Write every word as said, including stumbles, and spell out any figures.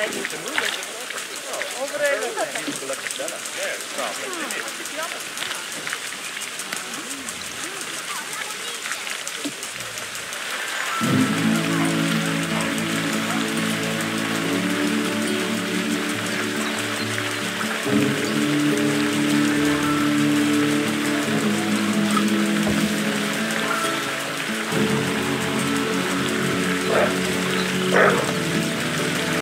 I need to move it. Oh, over there. He's going to stella. Yeah, it's not.